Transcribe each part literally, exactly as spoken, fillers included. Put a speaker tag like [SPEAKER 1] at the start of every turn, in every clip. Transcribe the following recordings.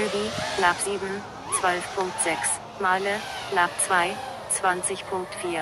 [SPEAKER 1] Ruby, Lab sieben, zwölf Punkt sechs, Male, Lab zwei, zwanzig Punkt vier.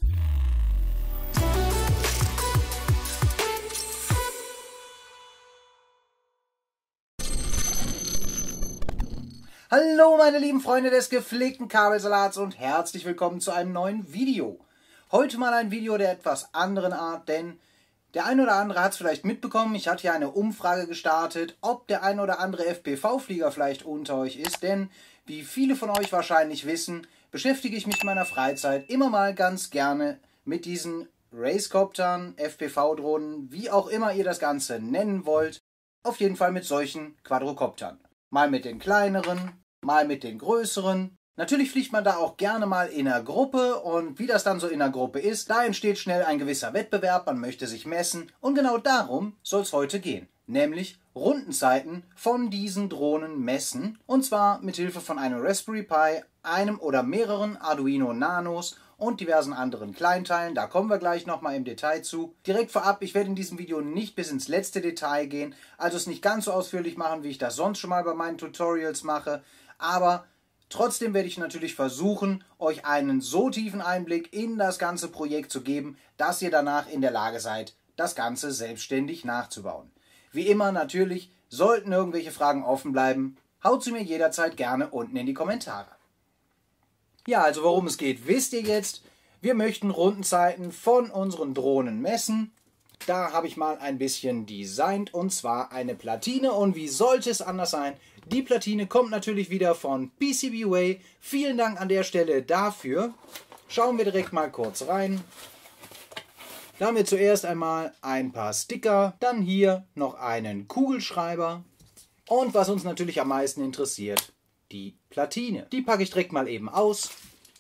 [SPEAKER 2] Hallo meine lieben Freunde des gepflegten Kabelsalats und herzlich willkommen zu einem neuen Video. Heute mal ein Video der etwas anderen Art, denn der ein oder andere hat es vielleicht mitbekommen, ich hatte ja eine Umfrage gestartet, ob der ein oder andere F P V-Flieger vielleicht unter euch ist, denn wie viele von euch wahrscheinlich wissen, beschäftige ich mich in meiner Freizeit immer mal ganz gerne mit diesen Racecoptern, F P V-Drohnen, wie auch immer ihr das Ganze nennen wollt, auf jeden Fall mit solchen Quadrocoptern. Mal mit den kleineren, mal mit den größeren. Natürlich fliegt man da auch gerne mal in einer Gruppe und wie das dann so in einer Gruppe ist, da entsteht schnell ein gewisser Wettbewerb, man möchte sich messen und genau darum soll es heute gehen. Nämlich Rundenzeiten von diesen Drohnen messen und zwar mit Hilfe von einem Raspberry Pi, einem oder mehreren Arduino Nanos und diversen anderen Kleinteilen. Da kommen wir gleich nochmal im Detail zu. Direkt vorab, ich werde in diesem Video nicht bis ins letzte Detail gehen, also es nicht ganz so ausführlich machen, wie ich das sonst schon mal bei meinen Tutorials mache, aber trotzdem werde ich natürlich versuchen, euch einen so tiefen Einblick in das ganze Projekt zu geben, dass ihr danach in der Lage seid, das Ganze selbstständig nachzubauen. Wie immer natürlich, sollten irgendwelche Fragen offen bleiben, haut sie mir jederzeit gerne unten in die Kommentare. Ja, also worum es geht, wisst ihr jetzt. Wir möchten Rundenzeiten von unseren Drohnen messen. Da habe ich mal ein bisschen designt und zwar eine Platine. Und wie sollte es anders sein? Die Platine kommt natürlich wieder von P C B Way. Vielen Dank an der Stelle dafür. Schauen wir direkt mal kurz rein. Da haben wir zuerst einmal ein paar Sticker, dann hier noch einen Kugelschreiber. Und was uns natürlich am meisten interessiert, die Platine. Die packe ich direkt mal eben aus.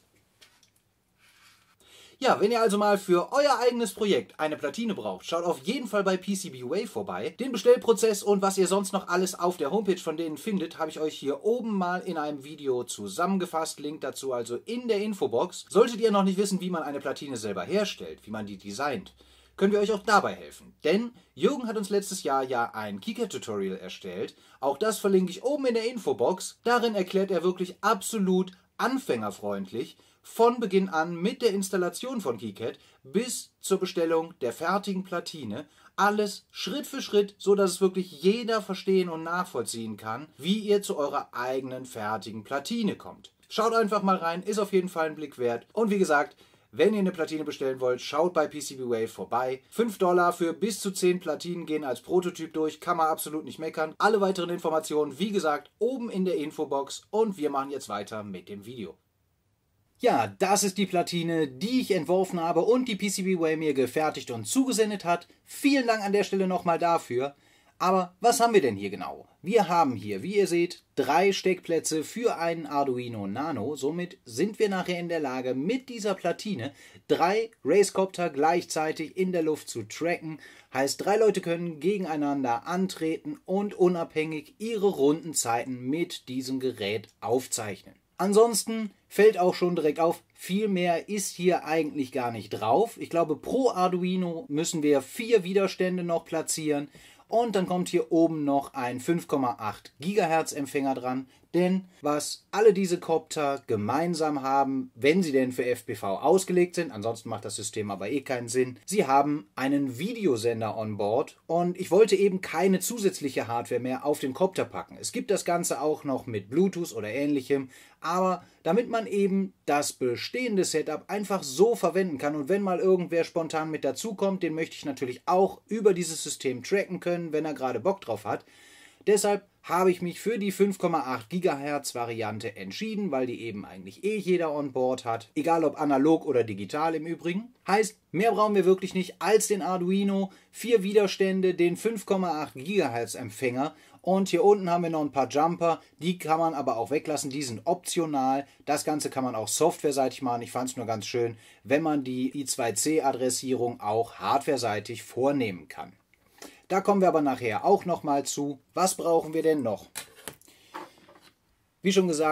[SPEAKER 2] Ja, wenn ihr also mal für euer eigenes Projekt eine Platine braucht, schaut auf jeden Fall bei P C B Way vorbei. Den Bestellprozess und was ihr sonst noch alles auf der Homepage von denen findet, habe ich euch hier oben mal in einem Video zusammengefasst. Link dazu also in der Infobox. Solltet ihr noch nicht wissen, wie man eine Platine selber herstellt, wie man die designt, können wir euch auch dabei helfen. Denn Jürgen hat uns letztes Jahr ja ein KiCad-Tutorial erstellt. Auch das verlinke ich oben in der Infobox. Darin erklärt er wirklich absolut anfängerfreundlich, von Beginn an mit der Installation von KiCad bis zur Bestellung der fertigen Platine, alles Schritt für Schritt, so dass es wirklich jeder verstehen und nachvollziehen kann, wie ihr zu eurer eigenen fertigen Platine kommt. Schaut einfach mal rein, ist auf jeden Fall ein Blick wert. Und wie gesagt, wenn ihr eine Platine bestellen wollt, schaut bei P C B Way vorbei. fünf Dollar für bis zu zehn Platinen gehen als Prototyp durch, kann man absolut nicht meckern. Alle weiteren Informationen, wie gesagt, oben in der Infobox und wir machen jetzt weiter mit dem Video. Ja, das ist die Platine, die ich entworfen habe und die P C B Way mir gefertigt und zugesendet hat. Vielen Dank an der Stelle nochmal dafür. Aber was haben wir denn hier genau? Wir haben hier, wie ihr seht, drei Steckplätze für einen Arduino Nano. Somit sind wir nachher in der Lage, mit dieser Platine drei Racecopter gleichzeitig in der Luft zu tracken. Heißt, drei Leute können gegeneinander antreten und unabhängig ihre Rundenzeiten mit diesem Gerät aufzeichnen. Ansonsten fällt auch schon direkt auf, viel mehr ist hier eigentlich gar nicht drauf. Ich glaube, pro Arduino müssen wir vier Widerstände noch platzieren. Und dann kommt hier oben noch ein fünf Komma acht Gigahertz Empfänger dran. Denn was alle diese Copter gemeinsam haben, wenn sie denn für F P V ausgelegt sind, ansonsten macht das System aber eh keinen Sinn, sie haben einen Videosender on board und ich wollte eben keine zusätzliche Hardware mehr auf den Copter packen. Es gibt das Ganze auch noch mit Bluetooth oder ähnlichem, aber damit man eben das bestehende Setup einfach so verwenden kann und wenn mal irgendwer spontan mit dazukommt, den möchte ich natürlich auch über dieses System tracken können, wenn er gerade Bock drauf hat. Deshalb habe ich mich für die fünf Komma acht Gigahertz Variante entschieden, weil die eben eigentlich eh jeder on board hat. Egal ob analog oder digital im Übrigen. Heißt, mehr brauchen wir wirklich nicht als den Arduino, vier Widerstände, den fünf Komma acht Gigahertz Empfänger und hier unten haben wir noch ein paar Jumper, die kann man aber auch weglassen, die sind optional. Das Ganze kann man auch softwareseitig machen. Ich fand es nur ganz schön, wenn man die I zwei C Adressierung auch hardwareseitig vornehmen kann. Da kommen wir aber nachher auch nochmal zu. Was brauchen wir denn noch? Wie schon gesagt,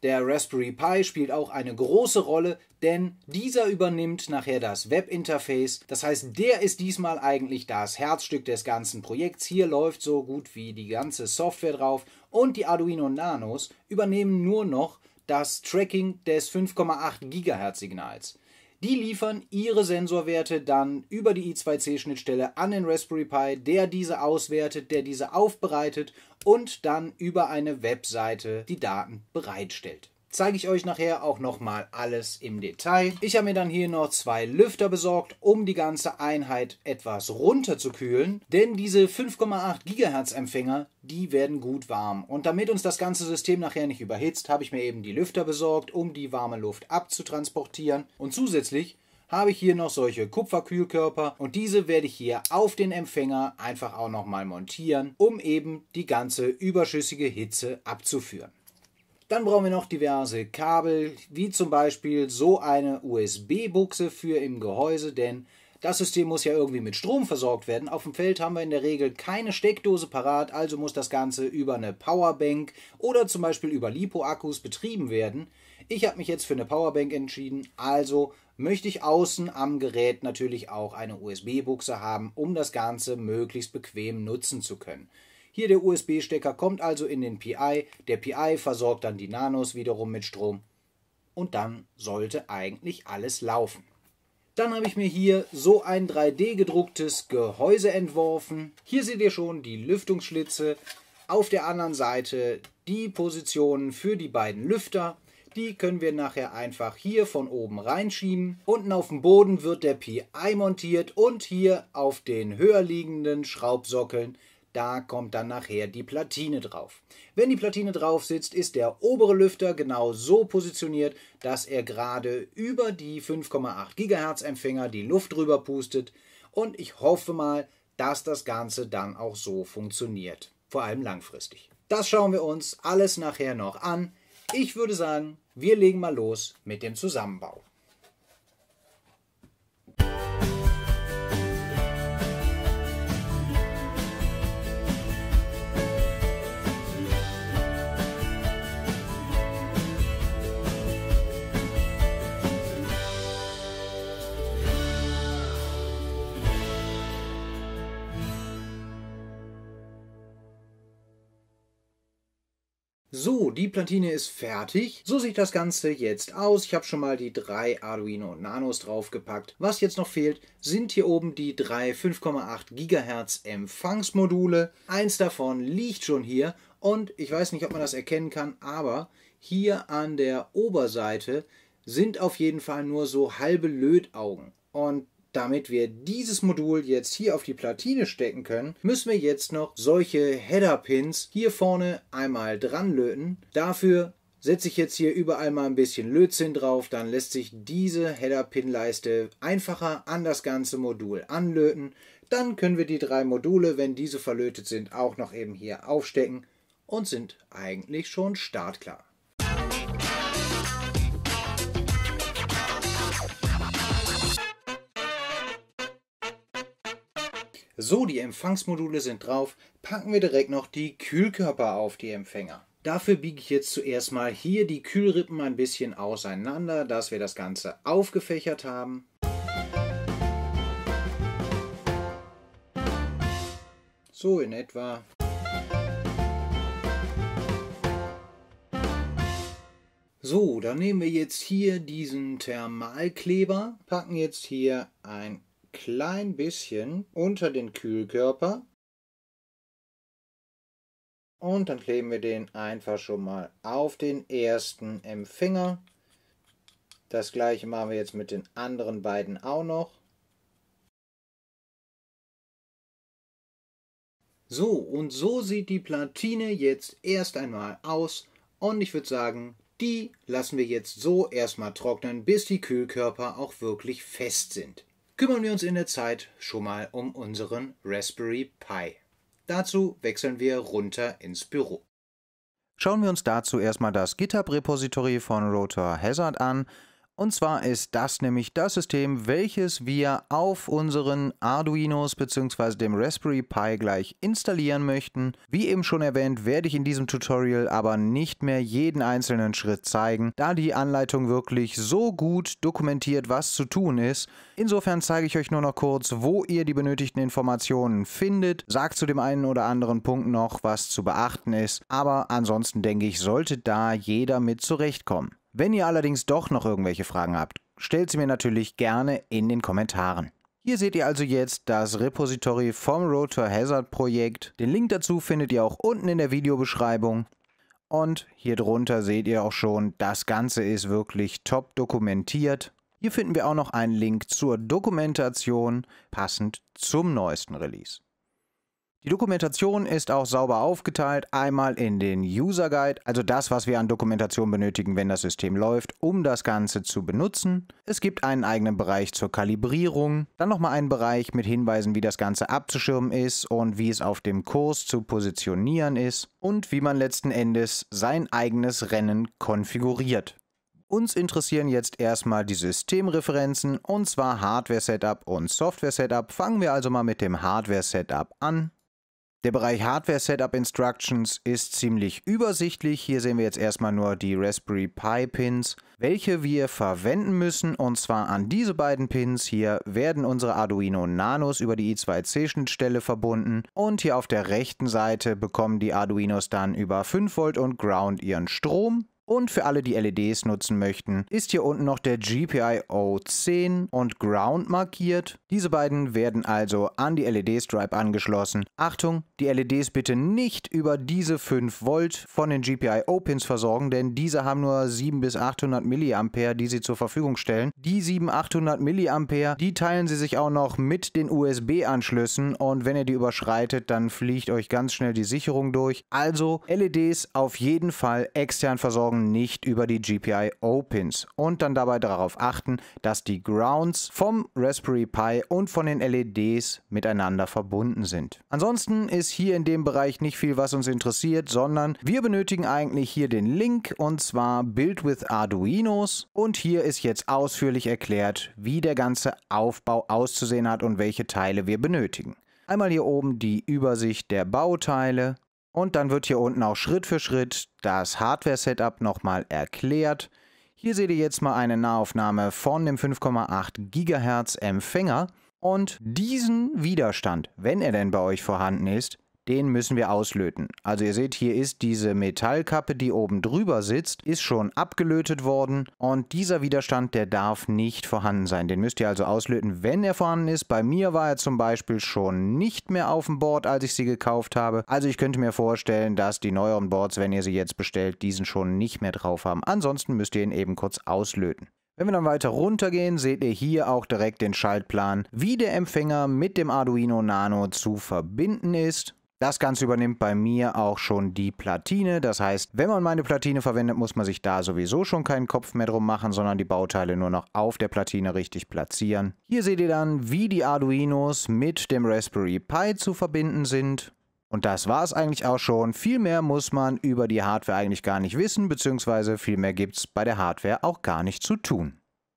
[SPEAKER 2] Der Raspberry Pi spielt auch eine große Rolle, denn dieser übernimmt nachher das Webinterface. Das heißt, der ist diesmal eigentlich das Herzstück des ganzen Projekts. Hier läuft so gut wie die ganze Software drauf und die Arduino Nanos übernehmen nur noch das Tracking des fünf Komma acht Gigahertz Signals. Die liefern ihre Sensorwerte dann über die I zwei C-Schnittstelle an den Raspberry Pi, der diese auswertet, der diese aufbereitet und dann über eine Webseite die Daten bereitstellt. Zeige ich euch nachher auch nochmal alles im Detail. Ich habe mir dann hier noch zwei Lüfter besorgt, um die ganze Einheit etwas runterzukühlen, denn diese fünf Komma acht Gigahertz Empfänger, die werden gut warm. Und damit uns das ganze System nachher nicht überhitzt, habe ich mir eben die Lüfter besorgt, um die warme Luft abzutransportieren. Und zusätzlich habe ich hier noch solche Kupferkühlkörper und diese werde ich hier auf den Empfänger einfach auch nochmal montieren, um eben die ganze überschüssige Hitze abzuführen. Dann brauchen wir noch diverse Kabel, wie zum Beispiel so eine U S B-Buchse für im Gehäuse, denn das System muss ja irgendwie mit Strom versorgt werden. Auf dem Feld haben wir in der Regel keine Steckdose parat, also muss das Ganze über eine Powerbank oder zum Beispiel über LiPo-Akkus betrieben werden. Ich habe mich jetzt für eine Powerbank entschieden, also möchte ich außen am Gerät natürlich auch eine U S B-Buchse haben, um das Ganze möglichst bequem nutzen zu können. Hier der U S B-Stecker kommt also in den Pi, der Pi versorgt dann die Nanos wiederum mit Strom und dann sollte eigentlich alles laufen. Dann habe ich mir hier so ein drei D gedrucktes Gehäuse entworfen. Hier seht ihr schon die Lüftungsschlitze, auf der anderen Seite die Positionen für die beiden Lüfter. Die können wir nachher einfach hier von oben reinschieben. Unten auf dem Boden wird der Pi montiert und hier auf den höher liegenden Schraubsockeln, da kommt dann nachher die Platine drauf. Wenn die Platine drauf sitzt, ist der obere Lüfter genau so positioniert, dass er gerade über die fünf Komma acht Gigahertz Empfänger die Luft drüber pustet. Und ich hoffe mal, dass das Ganze dann auch so funktioniert. Vor allem langfristig. Das schauen wir uns alles nachher noch an. Ich würde sagen, wir legen mal los mit dem Zusammenbau. So, die Platine ist fertig. So sieht das Ganze jetzt aus. Ich habe schon mal die drei Arduino Nanos draufgepackt. Was jetzt noch fehlt, sind hier oben die drei fünf Komma acht Gigahertz Empfangsmodule. Eins davon liegt schon hier und ich weiß nicht, ob man das erkennen kann, aber hier an der Oberseite sind auf jeden Fall nur so halbe Lötaugen. Und damit wir dieses Modul jetzt hier auf die Platine stecken können, müssen wir jetzt noch solche Header-Pins hier vorne einmal dran löten. Dafür setze ich jetzt hier überall mal ein bisschen Lötzinn drauf, dann lässt sich diese Header-Pin-Leiste einfacher an das ganze Modul anlöten. Dann können wir die drei Module, wenn diese verlötet sind, auch noch eben hier aufstecken und sind eigentlich schon startklar. So, die Empfangsmodule sind drauf, packen wir direkt noch die Kühlkörper auf die Empfänger. Dafür biege ich jetzt zuerst mal hier die Kühlrippen ein bisschen auseinander, dass wir das Ganze aufgefächert haben. So in etwa. So, dann nehmen wir jetzt hier diesen Thermalkleber, packen jetzt hier ein klein bisschen unter den Kühlkörper und dann kleben wir den einfach schon mal auf den ersten Empfänger. Das gleiche machen wir jetzt mit den anderen beiden auch noch. So, und so sieht die Platine jetzt erst einmal aus und ich würde sagen, die lassen wir jetzt so erstmal trocknen, bis die Kühlkörper auch wirklich fest sind. Kümmern wir uns in der Zeit schon mal um unseren Raspberry Pi. Dazu wechseln wir runter ins Büro. Schauen wir uns dazu erstmal das GitHub-Repository von Rotor Hazard an Und zwar ist das nämlich das System, welches wir auf unseren Arduinos bzw. dem Raspberry Pi gleich installieren möchten. Wie eben schon erwähnt, werde ich in diesem Tutorial aber nicht mehr jeden einzelnen Schritt zeigen, da die Anleitung wirklich so gut dokumentiert, was zu tun ist. Insofern zeige ich euch nur noch kurz, wo ihr die benötigten Informationen findet. Sagt zu dem einen oder anderen Punkt noch, was zu beachten ist. Aber ansonsten denke ich, sollte da jeder mit zurechtkommen. Wenn ihr allerdings doch noch irgendwelche Fragen habt, stellt sie mir natürlich gerne in den Kommentaren. Hier seht ihr also jetzt das Repository vom Road to Hazard Projekt. Den Link dazu findet ihr auch unten in der Videobeschreibung. Und hier drunter seht ihr auch schon, das Ganze ist wirklich top dokumentiert. Hier finden wir auch noch einen Link zur Dokumentation, passend zum neuesten Release. Die Dokumentation ist auch sauber aufgeteilt, einmal in den User Guide, also das, was wir an Dokumentation benötigen, wenn das System läuft, um das Ganze zu benutzen. Es gibt einen eigenen Bereich zur Kalibrierung, dann nochmal einen Bereich mit Hinweisen, wie das Ganze abzuschirmen ist und wie es auf dem Kurs zu positionieren ist und wie man letzten Endes sein eigenes Rennen konfiguriert. Uns interessieren jetzt erstmal die Systemreferenzen, und zwar Hardware-Setup und Software-Setup. Fangen wir also mal mit dem Hardware-Setup an. Der Bereich Hardware Setup Instructions ist ziemlich übersichtlich. Hier sehen wir jetzt erstmal nur die Raspberry Pi Pins, welche wir verwenden müssen. Und zwar an diese beiden Pins hier werden unsere Arduino Nanos über die I zwei C Schnittstelle verbunden. Und hier auf der rechten Seite bekommen die Arduinos dann über fünf Volt und Ground ihren Strom. Und für alle, die L E Ds nutzen möchten, ist hier unten noch der G P I O zehn und Ground markiert. Diese beiden werden also an die L E D-Stripe angeschlossen. Achtung, die L E Ds bitte nicht über diese fünf Volt von den G P I O-Pins versorgen, denn diese haben nur siebenhundert bis achthundert Milliampere, die sie zur Verfügung stellen. Die siebenhundert, achthundert Milliampere, die teilen sie sich auch noch mit den U S B-Anschlüssen, und wenn ihr die überschreitet, dann fliegt euch ganz schnell die Sicherung durch. Also L E Ds auf jeden Fall extern versorgen, nicht über die G P I O-Pins, und dann dabei darauf achten, dass die Grounds vom Raspberry Pi und von den L E Ds miteinander verbunden sind. Ansonsten ist hier in dem Bereich nicht viel, was uns interessiert, sondern wir benötigen eigentlich hier den Link, und zwar Build with Arduinos, und hier ist jetzt ausführlich erklärt, wie der ganze Aufbau auszusehen hat und welche Teile wir benötigen. Einmal hier oben die Übersicht der Bauteile. Und dann wird hier unten auch Schritt für Schritt das Hardware-Setup nochmal erklärt. Hier seht ihr jetzt mal eine Nahaufnahme von dem fünf Komma acht Gigahertz Empfänger. Und diesen Widerstand, wenn er denn bei euch vorhanden ist, den müssen wir auslöten. Also ihr seht, hier ist diese Metallkappe, die oben drüber sitzt, ist schon abgelötet worden, und dieser Widerstand, der darf nicht vorhanden sein. Den müsst ihr also auslöten, wenn er vorhanden ist. Bei mir war er zum Beispiel schon nicht mehr auf dem Board, als ich sie gekauft habe. Also ich könnte mir vorstellen, dass die neueren Boards, wenn ihr sie jetzt bestellt, diesen schon nicht mehr drauf haben. Ansonsten müsst ihr ihn eben kurz auslöten. Wenn wir dann weiter runtergehen, seht ihr hier auch direkt den Schaltplan, wie der Empfänger mit dem Arduino Nano zu verbinden ist. Das Ganze übernimmt bei mir auch schon die Platine. Das heißt, wenn man meine Platine verwendet, muss man sich da sowieso schon keinen Kopf mehr drum machen, sondern die Bauteile nur noch auf der Platine richtig platzieren. Hier seht ihr dann, wie die Arduinos mit dem Raspberry Pi zu verbinden sind. Und das war es eigentlich auch schon. Viel mehr muss man über die Hardware eigentlich gar nicht wissen, beziehungsweise viel mehr gibt es bei der Hardware auch gar nicht zu tun.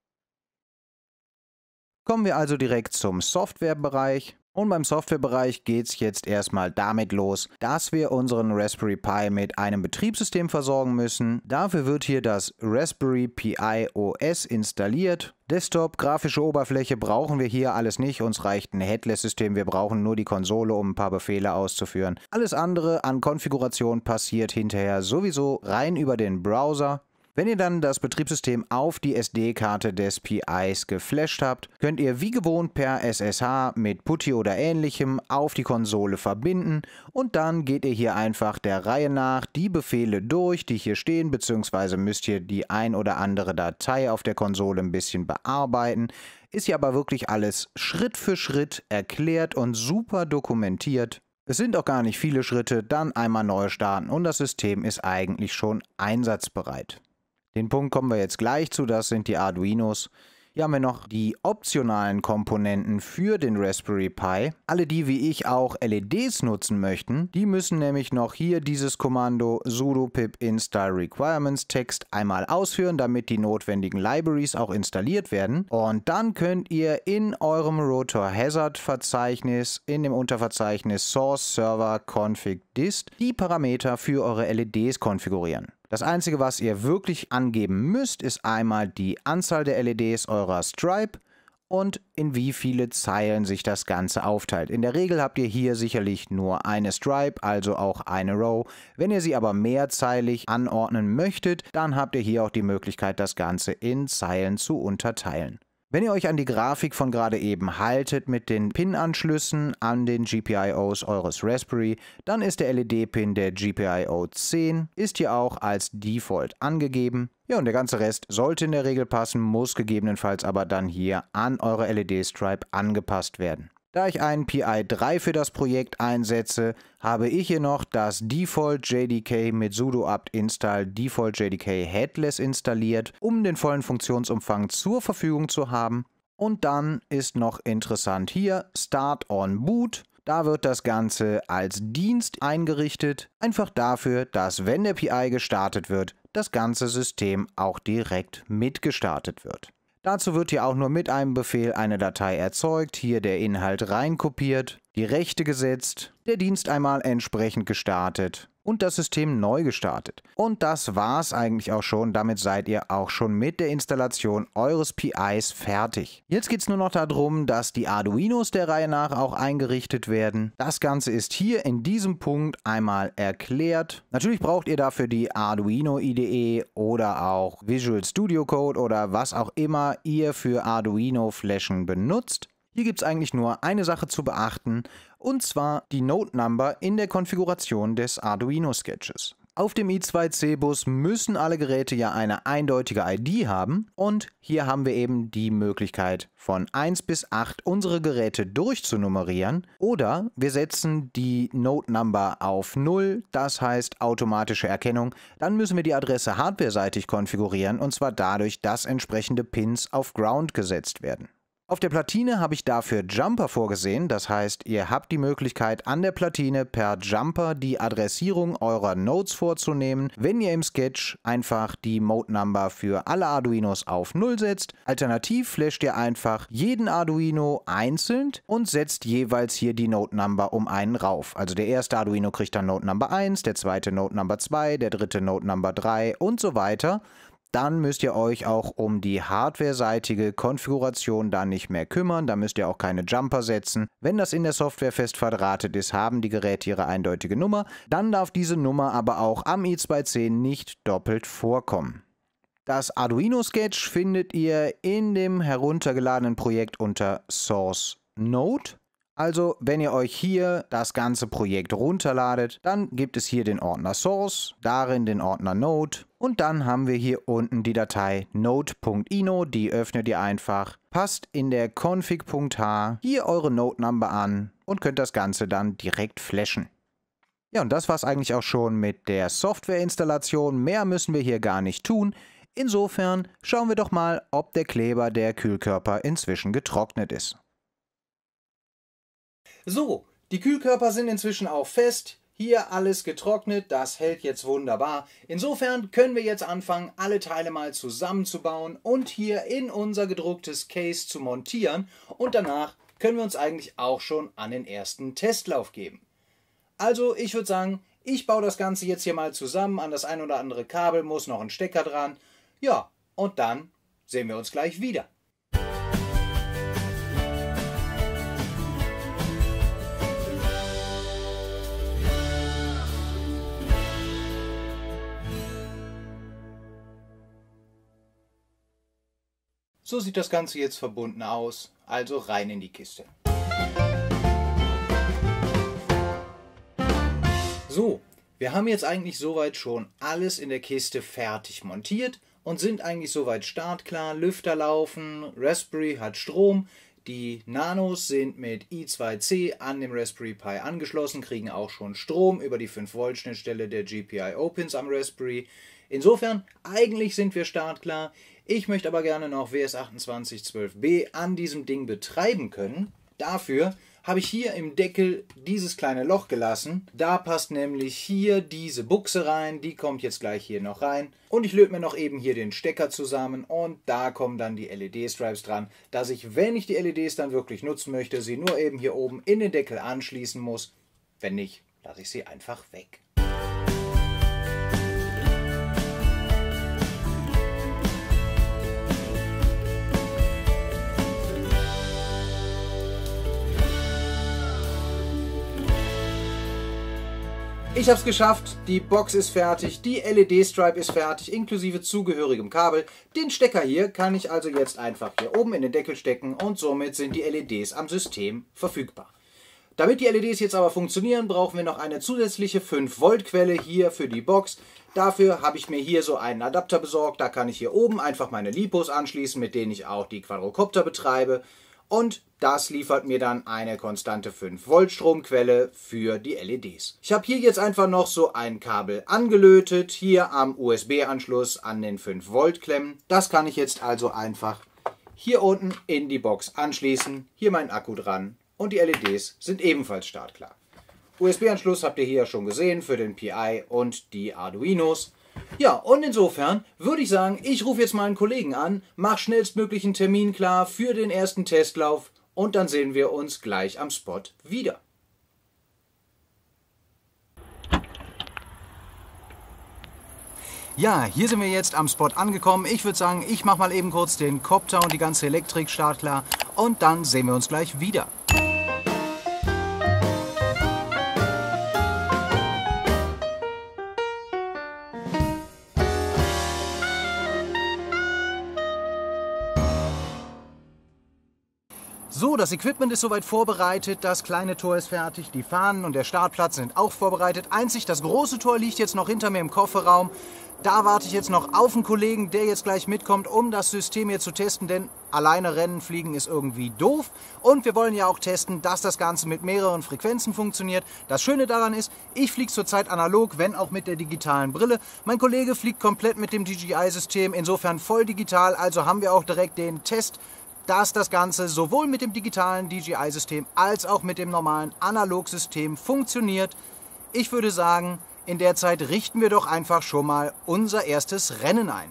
[SPEAKER 2] Kommen wir also direkt zum Softwarebereich. Und beim Softwarebereich geht es jetzt erstmal damit los, dass wir unseren Raspberry Pi mit einem Betriebssystem versorgen müssen. Dafür wird hier das Raspberry Pi O S installiert. Desktop, grafische Oberfläche brauchen wir hier alles nicht. Uns reicht ein Headless-System. Wir brauchen nur die Konsole, um ein paar Befehle auszuführen. Alles andere an Konfiguration passiert hinterher sowieso rein über den Browser. Wenn ihr dann das Betriebssystem auf die S D-Karte des P Is geflasht habt, könnt ihr wie gewohnt per S S H mit PuTTY oder ähnlichem auf die Konsole verbinden, und dann geht ihr hier einfach der Reihe nach die Befehle durch, die hier stehen, beziehungsweise müsst ihr die ein oder andere Datei auf der Konsole ein bisschen bearbeiten. Ist hier aber wirklich alles Schritt für Schritt erklärt und super dokumentiert. Es sind auch gar nicht viele Schritte, dann einmal neu starten und das System ist eigentlich schon einsatzbereit. Den Punkt kommen wir jetzt gleich zu, das sind die Arduinos. Hier haben wir noch die optionalen Komponenten für den Raspberry Pi. Alle die wie ich auch L E Ds nutzen möchten, die müssen nämlich noch hier dieses Kommando sudo pip install requirements text einmal ausführen, damit die notwendigen Libraries auch installiert werden. Und dann könnt ihr in eurem Rotor Hazard Verzeichnis, in dem Unterverzeichnis Source Server Config Dist, die Parameter für eure L E Ds konfigurieren. Das Einzige, was ihr wirklich angeben müsst, ist einmal die Anzahl der L E Ds eurer Stripe und in wie viele Zeilen sich das Ganze aufteilt. In der Regel habt ihr hier sicherlich nur eine Stripe, also auch eine Row. Wenn ihr sie aber mehrzeilig anordnen möchtet, dann habt ihr hier auch die Möglichkeit, das Ganze in Zeilen zu unterteilen. Wenn ihr euch an die Grafik von gerade eben haltet mit den Pin-Anschlüssen an den G P I Os eures Raspberry, dann ist der L E D-Pin der G P I O zehn, ist hier auch als Default angegeben. Ja, und der ganze Rest sollte in der Regel passen, muss gegebenenfalls aber dann hier an eure L E D-Stripe angepasst werden. Da ich einen Pi drei für das Projekt einsetze, habe ich hier noch das Default J D K mit sudo apt install Default J D K Headless installiert, um den vollen Funktionsumfang zur Verfügung zu haben. Und dann ist noch interessant hier Start on Boot. Da wird das Ganze als Dienst eingerichtet, einfach dafür, dass wenn der Pi gestartet wird, das ganze System auch direkt mitgestartet wird. Dazu wird hier auch nur mit einem Befehl eine Datei erzeugt, hier der Inhalt reinkopiert, die Rechte gesetzt, der Dienst einmal entsprechend gestartet und das System neu gestartet. Und das war's eigentlich auch schon, damit seid ihr auch schon mit der Installation eures Pi fertig. Jetzt geht's nur noch darum, dass die Arduinos der Reihe nach auch eingerichtet werden. Das Ganze ist hier in diesem Punkt einmal erklärt. Natürlich braucht ihr dafür die Arduino I D E oder auch Visual Studio Code oder was auch immer ihr für Arduino-Flächen benutzt. Hier gibt es eigentlich nur eine Sache zu beachten, und zwar die Node Number in der Konfiguration des Arduino Sketches. Auf dem I zwei C Bus müssen alle Geräte ja eine eindeutige I D haben und hier haben wir eben die Möglichkeit von eins bis acht unsere Geräte durchzunummerieren oder wir setzen die Node Number auf null, das heißt automatische Erkennung, dann müssen wir die Adresse hardwareseitig konfigurieren und zwar dadurch, dass entsprechende Pins auf Ground gesetzt werden. Auf der Platine habe ich dafür Jumper vorgesehen, das heißt, ihr habt die Möglichkeit an der Platine per Jumper die Adressierung eurer Nodes vorzunehmen, wenn ihr im Sketch einfach die Mode Number für alle Arduinos auf null setzt. Alternativ flasht ihr einfach jeden Arduino einzeln und setzt jeweils hier die Node Number um einen rauf. Also der erste Arduino kriegt dann Node Number eins, der zweite Node Number zwei, der dritte Node Number drei und so weiter. Dann müsst ihr euch auch um die hardwareseitige Konfiguration da nicht mehr kümmern, da müsst ihr auch keine Jumper setzen. Wenn das in der Software fest verdrahtet ist, haben die Geräte ihre eindeutige Nummer, dann darf diese Nummer aber auch am I zwei C nicht doppelt vorkommen. Das Arduino Sketch findet ihr in dem heruntergeladenen Projekt unter Source Node. Also, wenn ihr euch hier das ganze Projekt runterladet, dann gibt es hier den Ordner Source, darin den Ordner Node und dann haben wir hier unten die Datei node.ino, die öffnet ihr einfach, passt in der config.h hier eure Node Number an und könnt das Ganze dann direkt flashen. Ja, und das war's eigentlich auch schon mit der Softwareinstallation. Mehr müssen wir hier gar nicht tun. Insofern schauen wir doch mal, ob der Kleber der Kühlkörper inzwischen getrocknet ist. So, die Kühlkörper sind inzwischen auch fest. Hier alles getrocknet, das hält jetzt wunderbar. Insofern können wir jetzt anfangen, alle Teile mal zusammenzubauen und hier in unser gedrucktes Case zu montieren. Und danach können wir uns eigentlich auch schon an den ersten Testlauf geben. Also ich würde sagen, ich baue das Ganze jetzt hier mal zusammen. An das ein oder andere Kabel muss noch ein Stecker dran. Ja, und dann sehen wir uns gleich wieder. So sieht das Ganze jetzt verbunden aus, also rein in die Kiste. So, wir haben jetzt eigentlich soweit schon alles in der Kiste fertig montiert und sind eigentlich soweit startklar. Lüfter laufen, Raspberry hat Strom, Die Nanos sind mit I zwei C an dem Raspberry Pi angeschlossen, kriegen auch schon Strom über die fünf Volt Schnittstelle der G P I O-Pins am Raspberry. Insofern, eigentlich sind wir startklar. Ich möchte aber gerne noch W S achtundzwanzig zwölf B an diesem Ding betreiben können. Dafür habe ich hier im Deckel dieses kleine Loch gelassen. Da passt nämlich hier diese Buchse rein, die kommt jetzt gleich hier noch rein. Und ich löte mir noch eben hier den Stecker zusammen und da kommen dann die L E D-Stripes dran, dass ich, wenn ich die L E Ds dann wirklich nutzen möchte, sie nur eben hier oben in den Deckel anschließen muss. Wenn nicht, lasse ich sie einfach weg. Ich habe es geschafft, die Box ist fertig, die L E D-Stripe ist fertig, inklusive zugehörigem Kabel. Den Stecker hier kann ich also jetzt einfach hier oben in den Deckel stecken und somit sind die L E Ds am System verfügbar. Damit die L E Ds jetzt aber funktionieren, brauchen wir noch eine zusätzliche fünf Volt Quelle hier für die Box. Dafür habe ich mir hier so einen Adapter besorgt, da kann ich hier oben einfach meine Lipos anschließen, mit denen ich auch die Quadrocopter betreibe. Und das liefert mir dann eine konstante fünf Volt Stromquelle für die L E Ds. Ich habe hier jetzt einfach noch so ein Kabel angelötet, hier am U S B-Anschluss an den fünf Volt Klemmen. Das kann ich jetzt also einfach hier unten in die Box anschließen, hier mein Akku dran und die L E Ds sind ebenfalls startklar. U S B-Anschluss habt ihr hier ja schon gesehen für den Pi und die Arduinos. Ja, und insofern würde ich sagen, ich rufe jetzt mal einen Kollegen an, mach schnellstmöglich einen Termin klar für den ersten Testlauf und dann sehen wir uns gleich am Spot wieder. Ja, hier sind wir jetzt am Spot angekommen. Ich würde sagen, ich mache mal eben kurz den Copter und die ganze Elektrik startklar und dann sehen wir uns gleich wieder. So, das Equipment ist soweit vorbereitet, das kleine Tor ist fertig, die Fahnen und der Startplatz sind auch vorbereitet. Einzig das große Tor liegt jetzt noch hinter mir im Kofferraum. Da warte ich jetzt noch auf einen Kollegen, der jetzt gleich mitkommt, um das System hier zu testen, denn alleine rennen, fliegen ist irgendwie doof. Und wir wollen ja auch testen, dass das Ganze mit mehreren Frequenzen funktioniert. Das Schöne daran ist, ich fliege zurzeit analog, wenn auch mit der digitalen Brille. Mein Kollege fliegt komplett mit dem D J I-System, insofern voll digital, also haben wir auch direkt den Test, dass das Ganze sowohl mit dem digitalen D J I-System als auch mit dem normalen Analogsystem funktioniert. Ich würde sagen, in der Zeit richten wir doch einfach schon mal unser erstes Rennen ein.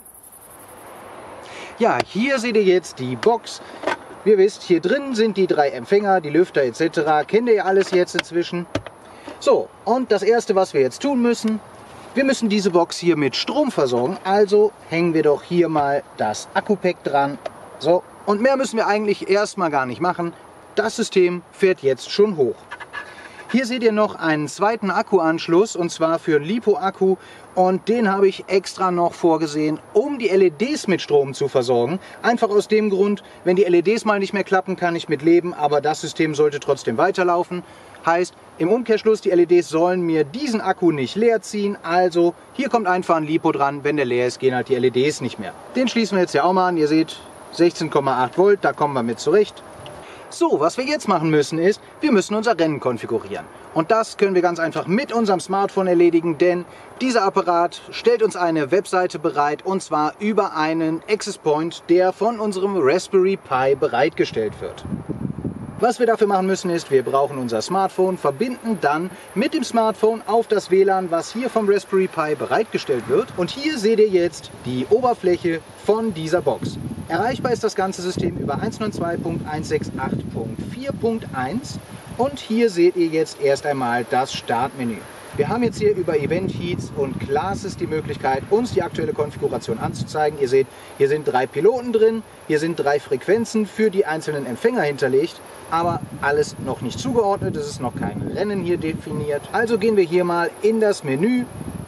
[SPEAKER 2] Ja, hier seht ihr jetzt die Box. Wie ihr wisst, hier drin sind die drei Empfänger, die Lüfter et cetera. Kennt ihr alles jetzt inzwischen. So, und das erste, was wir jetzt tun müssen, wir müssen diese Box hier mit Strom versorgen. Also hängen wir doch hier mal das Akku-Pack dran. So. Und mehr müssen wir eigentlich erstmal gar nicht machen. Das System fährt jetzt schon hoch. Hier seht ihr noch einen zweiten Akkuanschluss und zwar für einen LiPo-Akku. Und den habe ich extra noch vorgesehen, um die L E Ds mit Strom zu versorgen. Einfach aus dem Grund, wenn die L E Ds mal nicht mehr klappen, kann ich mit leben, aber das System sollte trotzdem weiterlaufen. Heißt, im Umkehrschluss, die L E Ds sollen mir diesen Akku nicht leer ziehen. Also hier kommt einfach ein LiPo dran. Wenn der leer ist, gehen halt die L E Ds nicht mehr. Den schließen wir jetzt ja auch mal an. Ihr seht, sechzehn Komma acht Volt, da kommen wir mit zurecht. So, was wir jetzt machen müssen ist, wir müssen unser Rennen konfigurieren. Und das können wir ganz einfach mit unserem Smartphone erledigen, denn dieser Apparat stellt uns eine Webseite bereit und zwar über einen Access Point, der von unserem Raspberry Pi bereitgestellt wird. Was wir dafür machen müssen ist, wir brauchen unser Smartphone, verbinden dann mit dem Smartphone auf das W L A N, was hier vom Raspberry Pi bereitgestellt wird. Und hier seht ihr jetzt die Oberfläche von dieser Box. Erreichbar ist das ganze System über eins Punkt neun zwei Punkt eins sechs acht Punkt vier Punkt eins und hier seht ihr jetzt erst einmal das Startmenü. Wir haben jetzt hier über Event Heats und Classes die Möglichkeit, uns die aktuelle Konfiguration anzuzeigen. Ihr seht, hier sind drei Piloten drin, hier sind drei Frequenzen für die einzelnen Empfänger hinterlegt, aber alles noch nicht zugeordnet, es ist noch kein Rennen hier definiert. Also gehen wir hier mal in das Menü,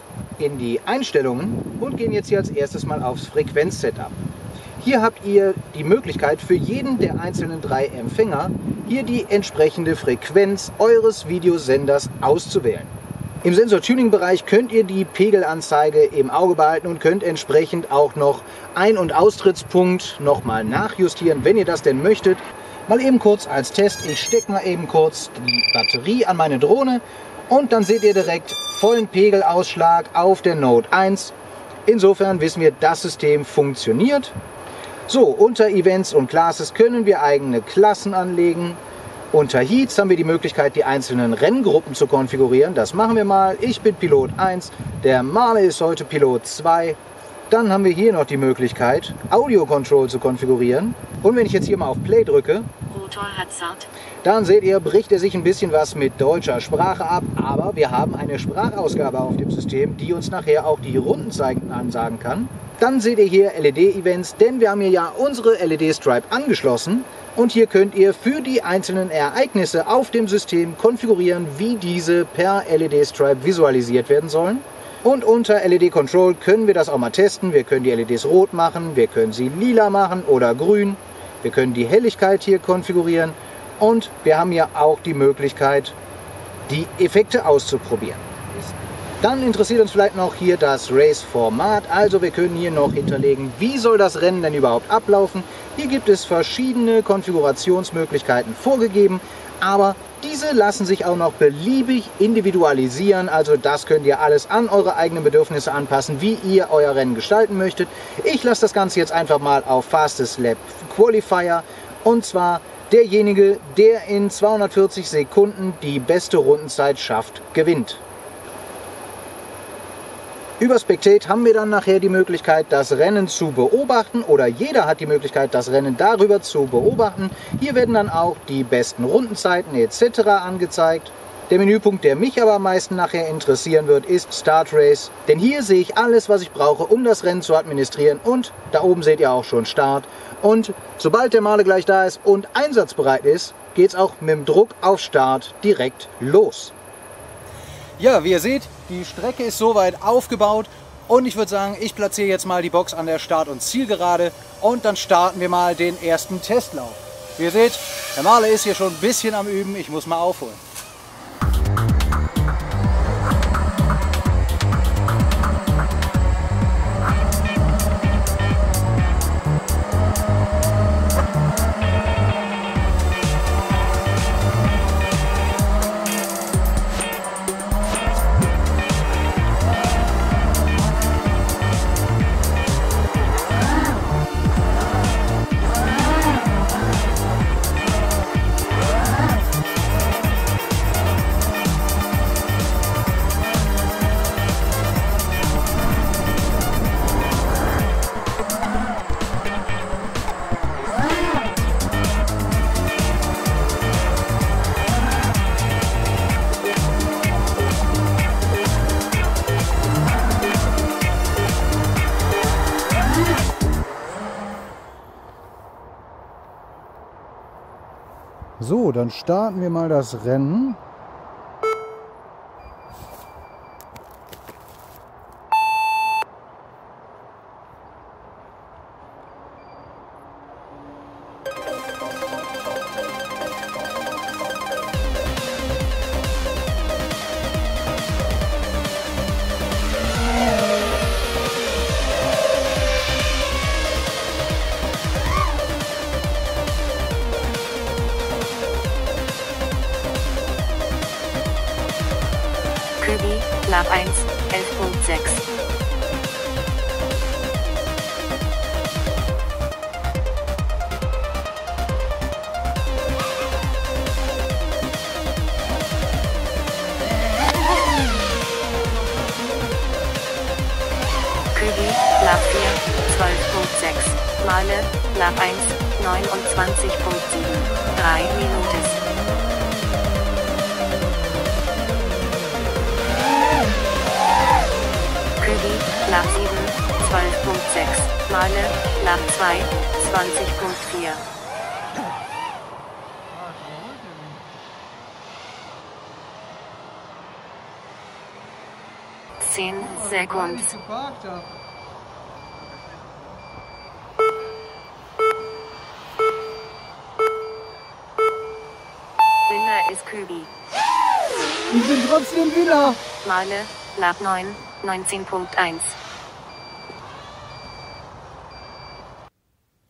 [SPEAKER 2] in die Einstellungen und gehen jetzt hier als erstes mal aufs Frequenz-Setup. Hier habt ihr die Möglichkeit für jeden der einzelnen drei Empfänger hier die entsprechende Frequenz eures Videosenders auszuwählen. Im Sensor-Tuning-Bereich könnt ihr die Pegelanzeige im Auge behalten und könnt entsprechend auch noch Ein- und Austrittspunkt nochmal nachjustieren, wenn ihr das denn möchtet. Mal eben kurz als Test, ich stecke mal eben kurz die Batterie an meine Drohne und dann seht ihr direkt vollen Pegelausschlag auf der Note eins. Insofern wissen wir, das System funktioniert. So, unter Events und Classes können wir eigene Klassen anlegen. Unter Heats haben wir die Möglichkeit, die einzelnen Renngruppen zu konfigurieren. Das machen wir mal. Ich bin Pilot eins, der Marle ist heute Pilot zwei. Dann haben wir hier noch die Möglichkeit, Audio Control zu konfigurieren. Und wenn ich jetzt hier mal auf Play drücke, dann seht ihr, bricht er sich ein bisschen was mit deutscher Sprache ab. Aber wir haben eine Sprachausgabe auf dem System, die uns nachher auch die Rundenzeiten ansagen kann. Dann seht ihr hier L E D-Events, denn wir haben hier ja unsere L E D-Stripe angeschlossen. Und hier könnt ihr für die einzelnen Ereignisse auf dem System konfigurieren, wie diese per L E D-Stripe visualisiert werden sollen. Und unter L E D Control können wir das auch mal testen. Wir können die L E Ds rot machen, wir können sie lila machen oder grün. Wir können die Helligkeit hier konfigurieren und wir haben hier auch die Möglichkeit, die Effekte auszuprobieren. Dann interessiert uns vielleicht noch hier das Race-Format. Also wir können hier noch hinterlegen, wie soll das Rennen denn überhaupt ablaufen. Hier gibt es verschiedene Konfigurationsmöglichkeiten vorgegeben, aber diese lassen sich auch noch beliebig individualisieren. Also das könnt ihr alles an eure eigenen Bedürfnisse anpassen, wie ihr euer Rennen gestalten möchtet. Ich lasse das Ganze jetzt einfach mal auf Fastest Lap Qualifier. Und zwar derjenige, der in zweihundertvierzig Sekunden die beste Rundenzeit schafft, gewinnt. Über Spectate haben wir dann nachher die Möglichkeit, das Rennen zu beobachten, oder jeder hat die Möglichkeit, das Rennen darüber zu beobachten. Hier werden dann auch die besten Rundenzeiten et cetera angezeigt. Der Menüpunkt, der mich aber am meisten nachher interessieren wird, ist Start Race. Denn hier sehe ich alles, was ich brauche, um das Rennen zu administrieren. Und da oben seht ihr auch schon Start. Und sobald der Marle gleich da ist und einsatzbereit ist, geht es auch mit dem Druck auf Start direkt los. Ja, wie ihr seht, die Strecke ist soweit aufgebaut und ich würde sagen, ich platziere jetzt mal die Box an der Start- und Zielgerade und dann starten wir mal den ersten Testlauf. Wie ihr seht, der Marle ist hier schon ein bisschen am Üben, ich muss mal aufholen. So, dann starten wir mal das Rennen.
[SPEAKER 1] Lap eins, elf Punkt sechs. Kübi, Lap vier, zwölf Punkt sechs. Marle, Lap eins, neunundzwanzig Punkt sieben. drei Minuten. Lap sieben, zwölf Punkt sechs. Marle, Lap zwei, zwanzig Punkt vier. zehn Sekunden. Winner ist Kübi.
[SPEAKER 2] Ich bin trotzdem Winner.
[SPEAKER 1] Marle, Lap neun, neunzehn Punkt eins.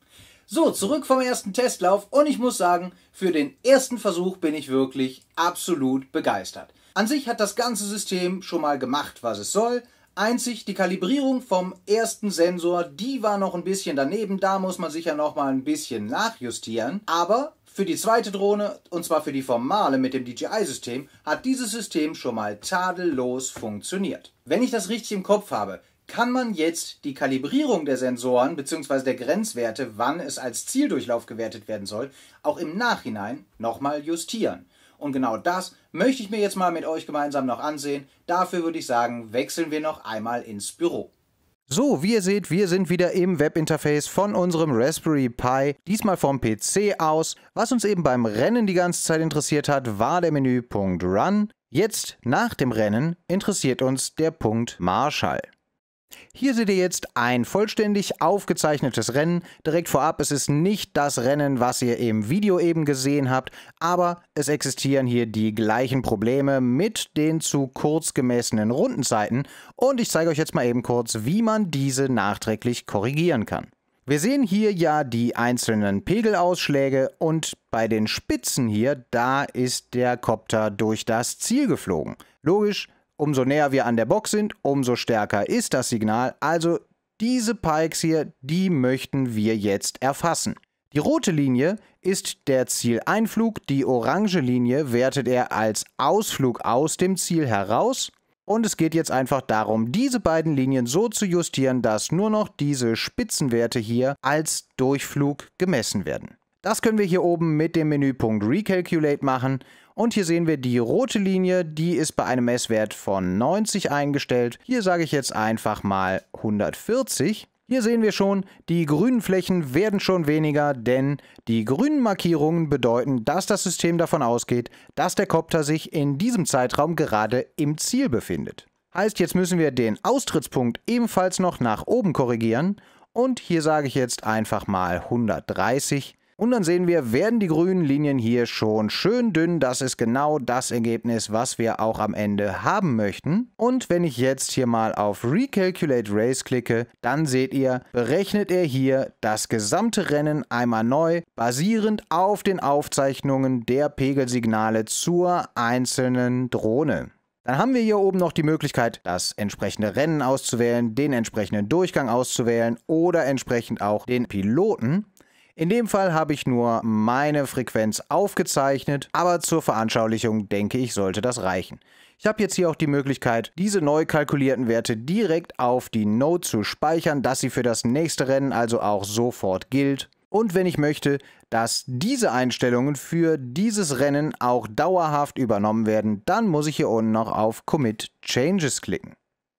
[SPEAKER 2] So, zurück vom ersten Testlauf und ich muss sagen, für den ersten Versuch bin ich wirklich absolut begeistert. An sich hat das ganze System schon mal gemacht, was es soll. Einzig die Kalibrierung vom ersten Sensor, die war noch ein bisschen daneben. Da muss man sicher noch mal ein bisschen nachjustieren. Aber für die zweite Drohne, und zwar für die formale mit dem D J I-System, hat dieses System schon mal tadellos funktioniert. Wenn ich das richtig im Kopf habe, kann man jetzt die Kalibrierung der Sensoren bzw. der Grenzwerte, wann es als Zieldurchlauf gewertet werden soll, auch im Nachhinein nochmal justieren. Und genau das möchte ich mir jetzt mal mit euch gemeinsam noch ansehen. Dafür würde ich sagen, wechseln wir noch einmal ins Büro. So, wie ihr seht, wir sind wieder im Webinterface von unserem Raspberry Pi, diesmal vom P C aus. Was uns eben beim Rennen die ganze Zeit interessiert hat, war der Menüpunkt Run. Jetzt, nach dem Rennen, interessiert uns der Punkt Marschall. Hier seht ihr jetzt ein vollständig aufgezeichnetes Rennen. Direkt vorab, es ist nicht das Rennen, was ihr im Video eben gesehen habt, aber es existieren hier die gleichen Probleme mit den zu kurz gemessenen Rundenzeiten und ich zeige euch jetzt mal eben kurz, wie man diese nachträglich korrigieren kann. Wir sehen hier ja die einzelnen Pegelausschläge und bei den Spitzen hier, da ist der Kopter durch das Ziel geflogen. Logisch. Umso näher wir an der Box sind, umso stärker ist das Signal. Also diese Pikes hier, die möchten wir jetzt erfassen. Die rote Linie ist der Zieleinflug, die orange Linie wertet er als Ausflug aus dem Ziel heraus. Und es geht jetzt einfach darum, diese beiden Linien so zu justieren, dass nur noch diese Spitzenwerte hier als Durchflug gemessen werden. Das können wir hier oben mit dem Menüpunkt Recalculate machen. Und hier sehen wir die rote Linie, die ist bei einem Messwert von neunzig eingestellt. Hier sage ich jetzt einfach mal hundertvierzig. Hier sehen wir schon, die grünen Flächen werden schon weniger, denn die grünen Markierungen bedeuten, dass das System davon ausgeht, dass der Kopter sich in diesem Zeitraum gerade im Ziel befindet. Heißt, jetzt müssen wir den Austrittspunkt ebenfalls noch nach oben korrigieren. Und hier sage ich jetzt einfach mal hundertdreißig. Und dann sehen wir, werden die grünen Linien hier schon schön dünn. Das ist genau das Ergebnis, was wir auch am Ende haben möchten. Und wenn ich jetzt hier mal auf Recalculate Race klicke, dann seht ihr, berechnet er hier das gesamte Rennen einmal neu, basierend auf den Aufzeichnungen der Pegelsignale zur einzelnen Drohne. Dann haben wir hier oben noch die Möglichkeit, das entsprechende Rennen auszuwählen, den entsprechenden Durchgang auszuwählen oder entsprechend auch den Piloten. In dem Fall habe ich nur meine Frequenz aufgezeichnet, aber zur Veranschaulichung denke ich, sollte das reichen. Ich habe jetzt hier auch die Möglichkeit, diese neu kalkulierten Werte direkt auf die Node zu speichern, dass sie für das nächste Rennen also auch sofort gilt. Und wenn ich möchte, dass diese Einstellungen für dieses Rennen auch dauerhaft übernommen werden, dann muss ich hier unten noch auf Commit Changes klicken.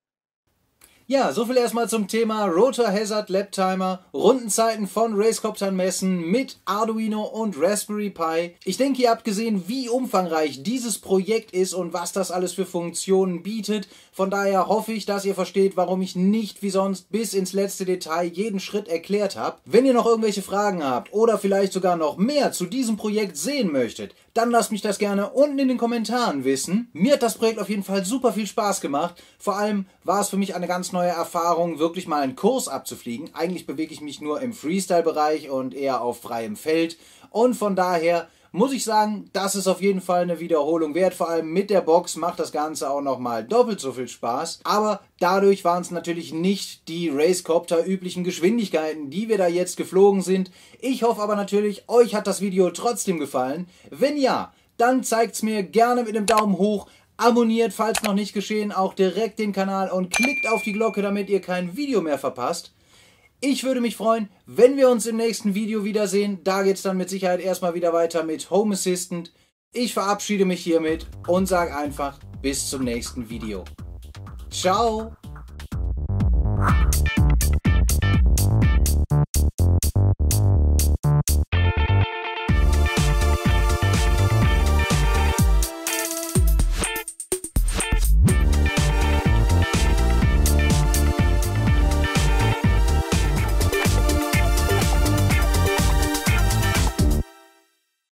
[SPEAKER 2] Ja, soviel erstmal zum Thema Rotor Hazard Lap Timer, Rundenzeiten von Racecoptern messen mit Arduino und Raspberry Pi. Ich denke, ihr habt gesehen, wie umfangreich dieses Projekt ist und was das alles für Funktionen bietet. Von daher hoffe ich, dass ihr versteht, warum ich nicht wie sonst bis ins letzte Detail jeden Schritt erklärt habe. Wenn ihr noch irgendwelche Fragen habt oder vielleicht sogar noch mehr zu diesem Projekt sehen möchtet, dann lasst mich das gerne unten in den Kommentaren wissen. Mir hat das Projekt auf jeden Fall super viel Spaß gemacht. Vor allem war es für mich eine ganz neue Erfahrung, wirklich mal einen Kurs abzufliegen. Eigentlich bewege ich mich nur im Freestyle-Bereich und eher auf freiem Feld. Und von daher muss ich sagen, das ist auf jeden Fall eine Wiederholung wert. Vor allem mit der Box macht das Ganze auch nochmal doppelt so viel Spaß. Aber dadurch waren es natürlich nicht die Racecopter üblichen Geschwindigkeiten, die wir da jetzt geflogen sind. Ich hoffe aber natürlich, euch hat das Video trotzdem gefallen. Wenn ja, dann zeigt es mir gerne mit einem Daumen hoch. Abonniert, falls noch nicht geschehen, auch direkt den Kanal und klickt auf die Glocke, damit ihr kein Video mehr verpasst. Ich würde mich freuen, wenn wir uns im nächsten Video wiedersehen. Da geht es dann mit Sicherheit erstmal wieder weiter mit Home Assistant. Ich verabschiede mich hiermit und sage einfach bis zum nächsten Video. Ciao!